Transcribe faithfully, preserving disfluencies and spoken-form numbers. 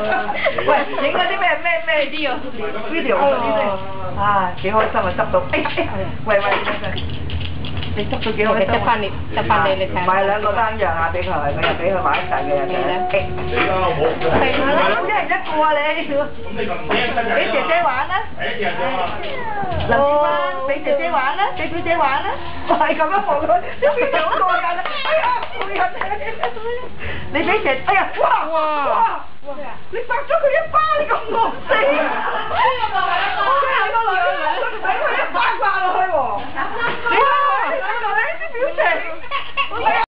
喂，影嗰啲咩咩咩 video video 嗰啲咧，啊幾開心啊執到，哎呀哎呀，喂喂你執到幾開心啊？執翻你執翻你你睇。買兩個單樣啊俾佢，佢又俾佢買一齊嘅又俾。你啦好冇？係啦，一人一個啊你。咁你咁驚俾姐姐玩啦。誒姐姐啊！林志芬俾姐姐玩啦，俾表姐玩啦。係咁樣望佢，啲表姐好過癮啊！哎呀，過癮啊！你俾姐，哎呀，哇哇哇！你罰咗佢一巴，你咁惡死！我真係個女，佢俾佢一巴刮落去喎。你睇下，你睇下啲表情。